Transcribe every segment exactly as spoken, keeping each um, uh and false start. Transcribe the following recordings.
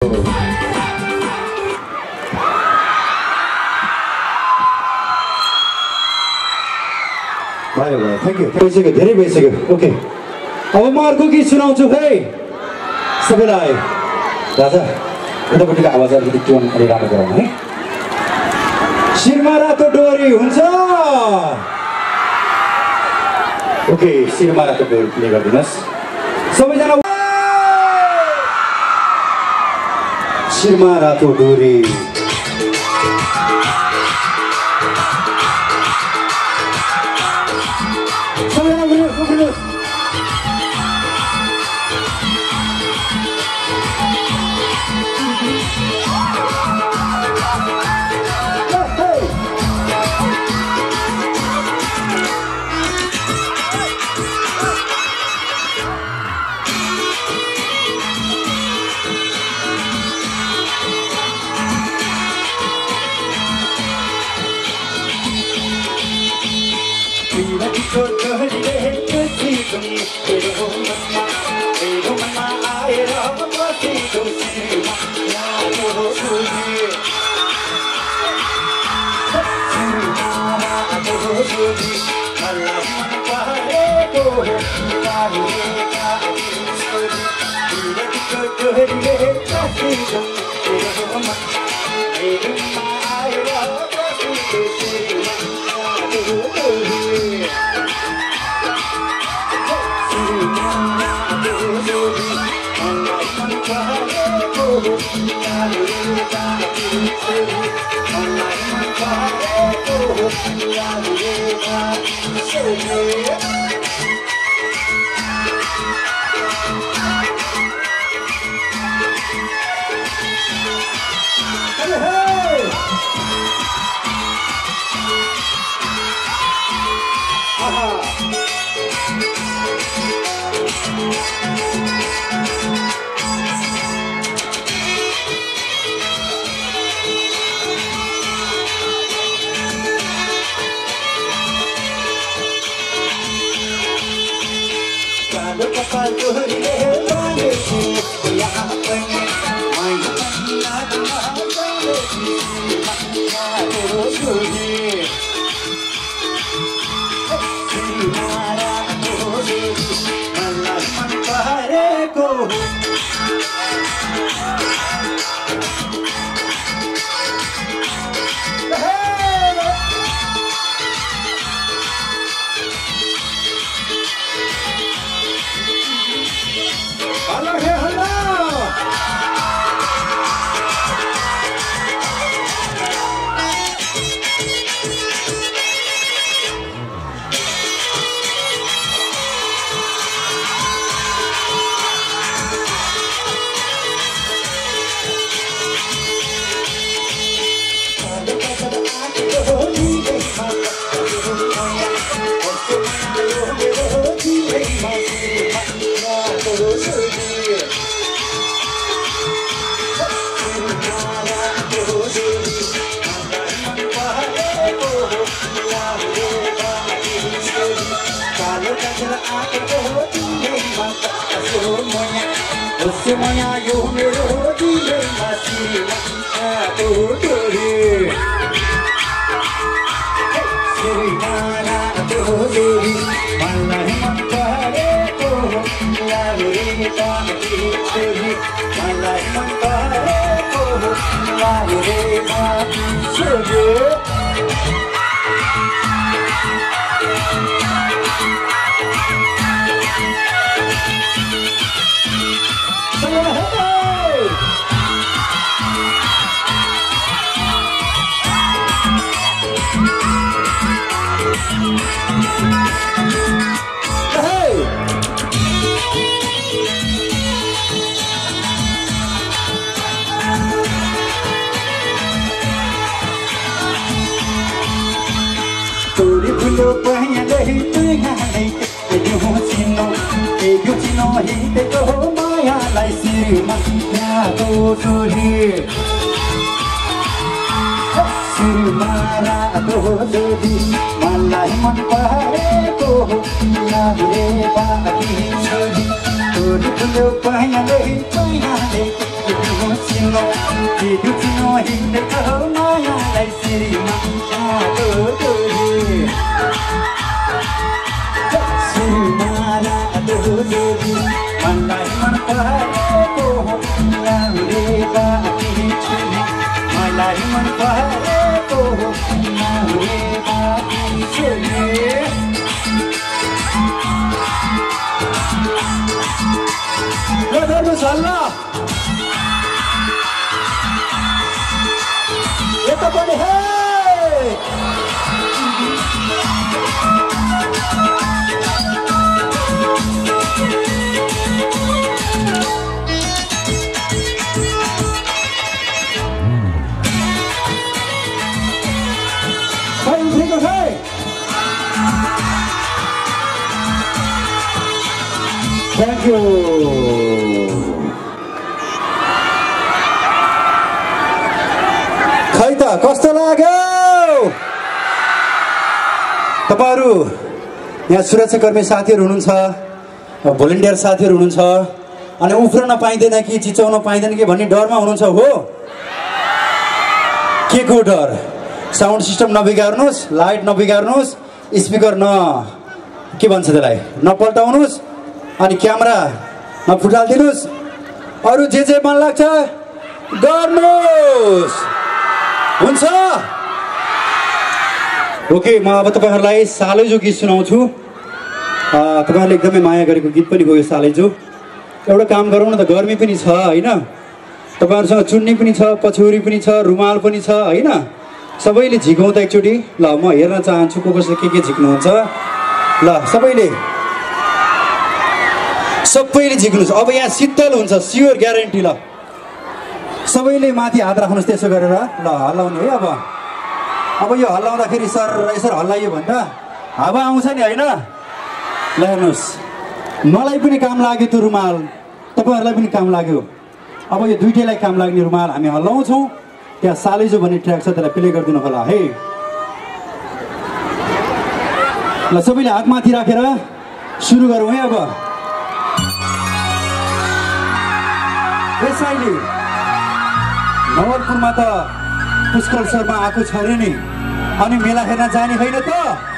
भयो भयो thank you भइसक्यो धेरै भइसक्यो ओके अब म अर्को गीत सुनाउँछु है सबैलाई राजा उतापट्टिको आवाज अलिकति टोन अलि राम्रो गराउनु है शिरमा रातो डोरी हुन्छ ओके शिरमा रातो डोरी प्ले गरिदिनुहोस् सबैजना शिरमा रातो डोरी Semuanya yo melodi masih satu duri Serimana duri malah mempadaku Lahir pagi duri malah mempadaku Lahir pagi duri Banyak dari tengah naik, ego cino, ego cino hite ko maya lai sirmanya to suri, sirmara to suri, malai manpare ko lahir pagi suri, tuh tuh banyak dari tengah naik, तिम्रो चिनो तिम्रो चिनो हिँडेको मायालाई श्रीमा डोरी सुनारा डोरी मनलाई मन परेको लाउरे बाँकी छुने मलाई मन परेको लाउरे बाँकी छुने गर्नु सल्ला यता पनि हे Thank you. खै त कस्तो लाग्यो तपाईहरु यहाँ सुरक्षाकर्मी साथीहरु हुनुहुन्छ भोलिन्टियर साथीहरु हुनुहुन्छ अनि उफ्रन पाइदैन कि चिचाउन पाइदैन कि भन्ने डरमा हुनुहुन्छ हो के को डर साउन्ड सिस्टम नबिगार्नुस् लाइट नबिगार्नुस् स्पिकर न के भन्छ त्यसलाई नपल्टाउनुस् अनि क्यामेरा नफुटाल्दिनुस् अरु जे जे मन लाग्छ गर्नुस् हुन्छ ओके म अब तपाईहरुलाई सालैजो गीत सुनाउँछु तपाईहरुले एकदमै माया गरेको गीत पनि हो यो सालैजो एउटा काम गरौँ न त गर्मी पनि छ हैन तपाईहरुसँग चुन्नी पनि छ पछौरी पनि छ रुमाल पनि छ हैन सबैले झिकाउँ त एकचोटी ल म हेर्न चाहन्छु को कसले के के झिक्नुहुन्छ ल सबैले सबैले झिक्नुस् अब यहाँ शीतल हुन्छ स्योर ग्यारेन्टी ल सबैले माथि हात राख्नुस् त्यसो गरेर ल हल्लाउने है अब अब यो हल्लाउँदाखेरि सर यसरी हल्लाइयो भने त हावा आउँछ नि हैन ल हेर्नुस् मलाई पनि काम लाग्यो त्यो रुमाल तपाईहरुलाई पनि काम लाग्यो अब यो दुईटैलाई काम लाग्ने रुमाल हामी हल्लाउँछौँ त्यहाँ सालैजो भन्ने ट्र्याक छ त्यसलाई प्ले गरिदिनु होला है ल सबैले हात माथि राखेर सुरु गरौँ है अब यसैले नवलपुरमा त पुष्कर शर्मा आएको छ रे नि अनि मेला हेर्न जाने होइन त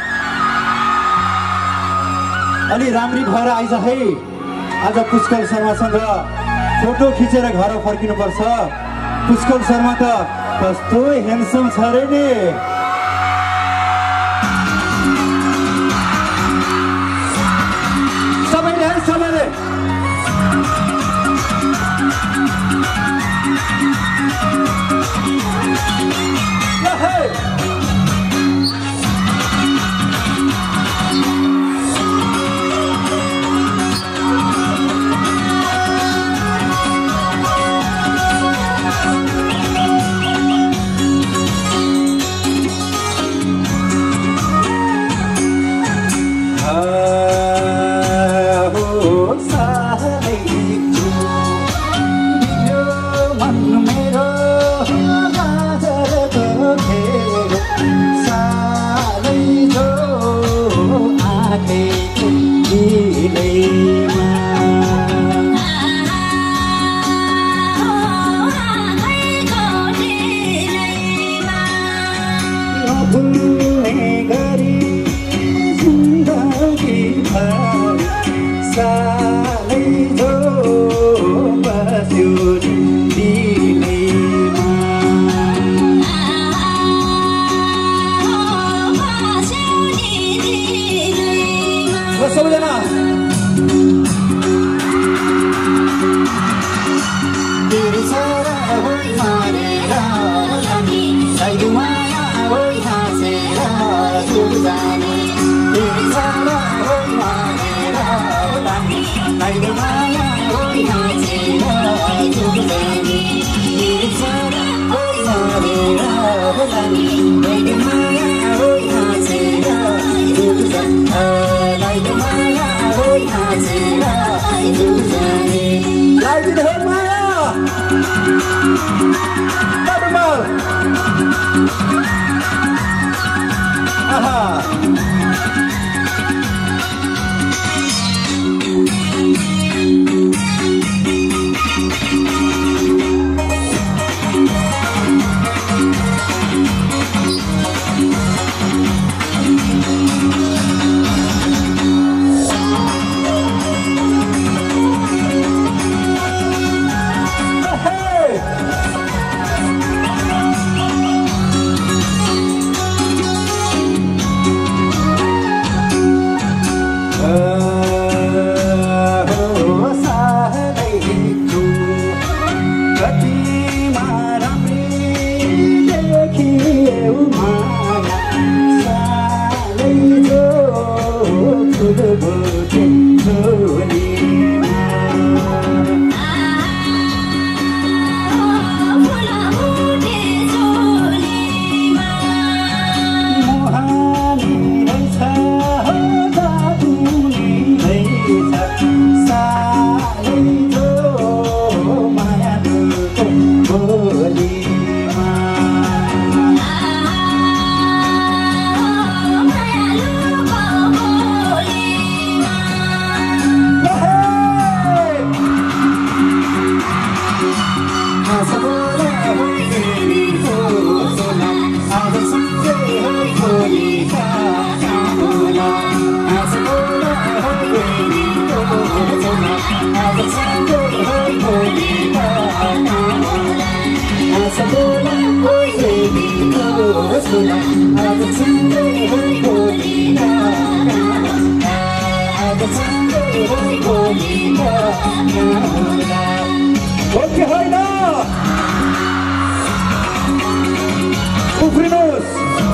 अलि राम्री भएर आइज है आज पुष्कर शर्मासँग फोटो खिचेर घर फर्किनु पर्छ पुष्कर शर्मा त कस्तो ह्यान्डसम छ रे नि सबैले है सबैले Oke, Haida. Ufrinus.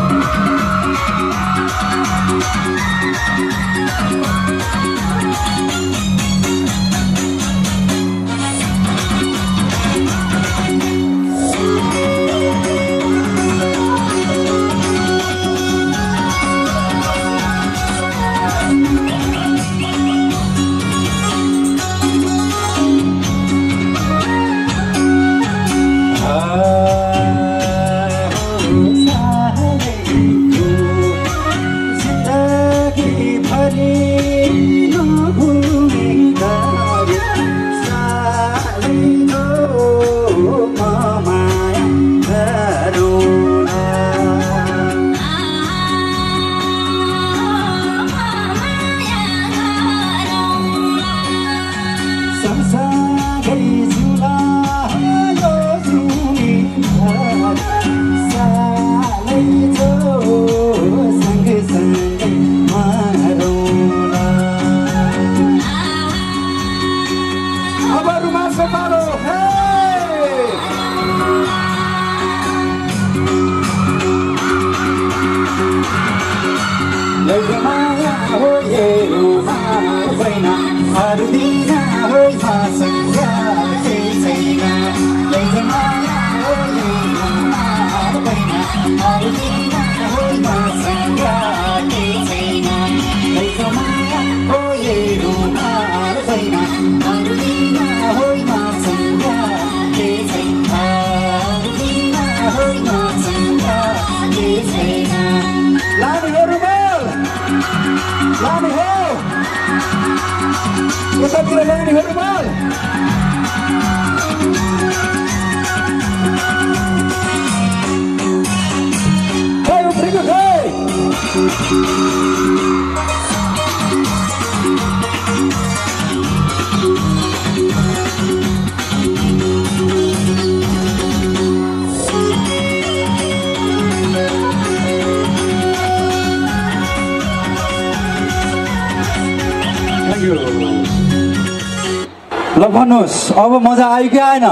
ल भन्नुहोस् अब मजा आयो कि आएन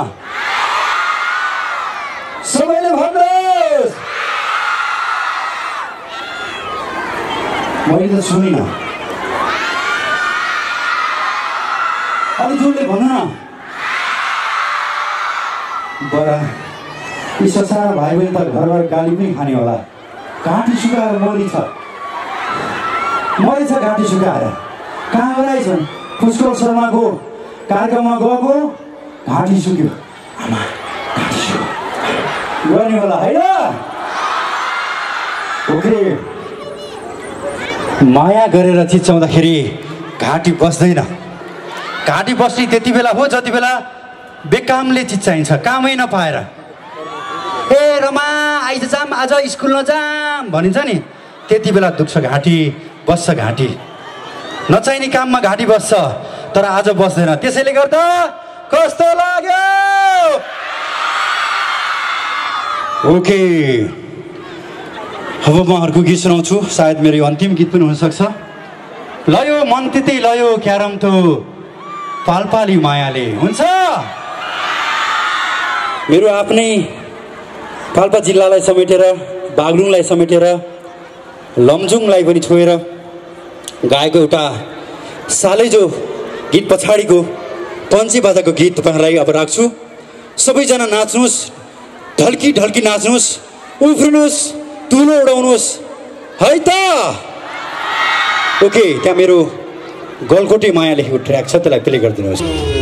सबैले भन्नुहोस् मैले त सुनिन अलि जोडले भन्नु न बरा यी संसार भाइ बहिनी त घर घर गाली पनि खाने होला घाँटी सुकाएर मरि छ मरि छ घाँटी सुकाएर कहाँ गराइछन् पुष्कर शर्माको कार्यक्रममा गएको घाँटी सुक्यो आमा घाँटी सुक्यो गर्ने होला होइन ओके माया गरेर चिच्याउँदाखेरि घाँटी बस्दैन घाँटी बस्ने त्यति बेला हो जति बेला बेकामले चिच्याइन्छ कामै नपाएर ए रमा आइज जाम आज स्कुल नजाम भनिन्छ नि त्यति बेला दुख्छ घाँटी बस्छ घाँटी नचाहिने काममा घाँटी बस्छ तर आज बस्दैन त्यसैले गर्दा कस्तो लाग्यो ओके अब म अर्को गीत सुनाउँछु सायद मेरो अन्तिम गीत पनि हुनसक्छ लयो मन त्यतै लयो क्यारम त पालपाली मायाले हुन्छ मेरो आफ्नै पाल्पा जिल्लालाई समेटेर बागलुङलाई समेटेर लमजुङलाई पनि छोएर गाएको एउटा सालैजो गीत पछाडिको पन्ची बाजाको गीत तपाईँहरूलाई अब राख्छु सबैजना नाच्नुहोस् ढल्की ढल्की नाच्नुहोस् उफ्रिनुहोस् तुलो उडाउनुहोस् है त ओके त्यहाँ मेरो गलकोटे माया लेखेको ट्र्याक छ त्यसलाई प्ले गरिदिनुहोस्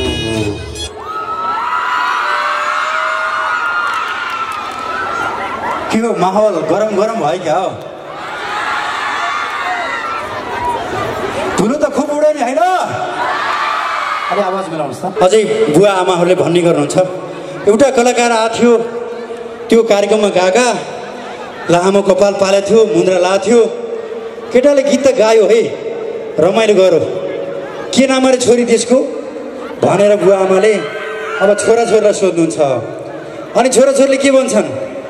के हो माहौल गरम गरम भयो क्या हो तुलो त खुब उड्यो नि होइन अलि आवाज मिलाउनुहोस् त अझै बुवा आमाहरूले भन्ने गर्नुहुन्छ एउटा कलाकार आएको थियो त्यो कार्यक्रममा गएका लामो कपाल पालेको थियो मुन्द्रा लाएको थियो केटाले गीत त गायो है रमाइलो गरो के नाम अरे छोरी त्यसको भनेर बुवा आमाले अब छोराछोरीलाई सोध्नुहुन्छ अनि छोराछोरीले के भन्छन्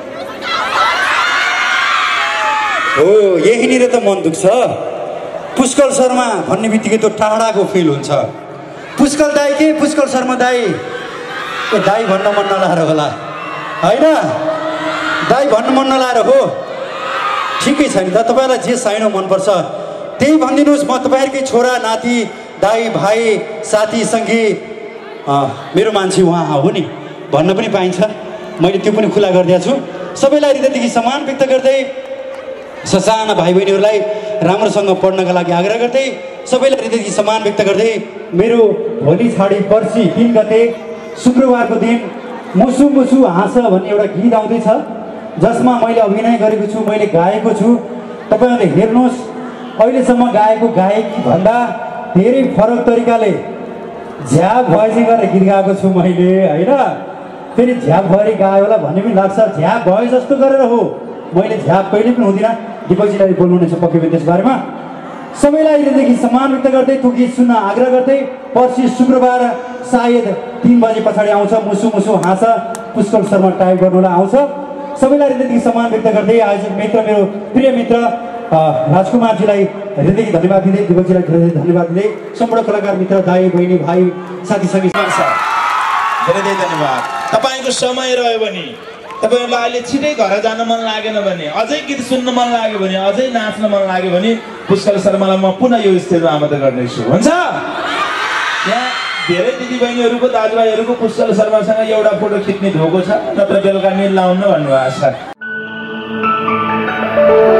हो यहीँनिर त मन दुख्छ पुष्कल शर्मा भन्ने बित्तिकै त्यो टाढाको फिल हुन्छ पुष्कल दाई के पुष्कल शर्मा दाई ए दाई भन्न मन नलाएर होला होइन दाई भन्न मन नलाएर हो ठिकै छ नि त तपाईँलाई जे साइनो मनपर्छ त्यही भनिदिनुहोस् म तपाईँहरूकै छोरा नाति दाई भाइ साथी सङ्गी मेरो मान्छे उहाँ हो नि भन्न पनि पाइन्छ मैले त्यो पनि खुला गरिदिएको छु सबैलाई हृदयदेखि सम्मान व्यक्त गर्दै ससाना भाइ बहिनीहरूलाई राम्रोसँग पढ्नका लागि आग्रह गर्दै सबैलाई हृदयदेखि सम्मान व्यक्त गर्दै मेरो भोलि छाडी पर्सि तीन गते शुक्रबारको दिन मुसु मुसु हाँस भन्ने एउटा गीत आउँदैछ जसमा मैले अभिनय गरेको छु मैले गाएको छु तपाईँहरूले हेर्नुहोस् अहिलेसम्म गाएको गायकी भन्दा धेरै फरक तरिकाले झ्याप भएपछि गरेर गीत गाएको छु मैले होइन फेरि झ्याप भएर गायो होला भन्ने पनि लाग्छ झ्याप भयो जस्तो गरेर हो मैले झ्याप कहिले पनि हुँदिनँ दिपकजीलाई बोल्नुहुनेछ पक्कै पनि त्यस बारेमा सबैलाई हृदयदेखि सम्मान व्यक्त गर्दै त्यो गीत सुन्न आग्रह गर्दै पर्सि शुक्रबार सायद तीन बजे पछाडि आउँछ मुसु मुसु हाँस पुष्कल शर्मा टाइप गर्नुलाई आउँछ सबैलाई हृदयदेखि सम्मान व्यक्त गर्दै आयोजक मित्र मेरो प्रिय मित्र राजकुमारजीलाई हृदयदेखि धन्यवाद दिँदै दिपकजीलाई धेरै धन्यवाद दिँदै सम्पूर्ण कलाकार मित्र दाई बहिनी भाइ साथी सङ्गी धेरै धेरै धन्यवाद तपाईँको समय रह्यो भने तपाईँहरूलाई अहिले छिटै घर जान मन लागेन भने अझै गीत सुन्न मन लाग्यो भने अझै नाच्न मन लाग्यो भने पुष्कल शर्मालाई म पुनः यो स्टेजमा आमन्त्रण गर्नेछु हुन्छ यहाँ धेरै दिदीबहिनीहरूको दाजुभाइहरूको पुष्कल शर्मासँग एउटा फोटो खिच्ने धोको छ नत्र बेलुका निल लाउनु भन्नुभएको छ